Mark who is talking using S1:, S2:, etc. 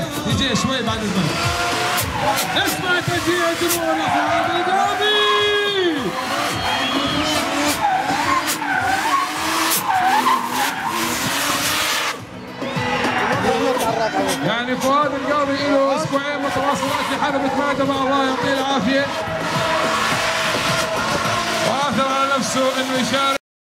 S1: يجي شوي بعد البنك. اسمع تشجيع جمهور فؤاد القاضي. يعني فؤاد القاضي له اسبوعين متواصلات في حلبة مادبة، الله يعطيه العافية، واثر على نفسه انه يشارك.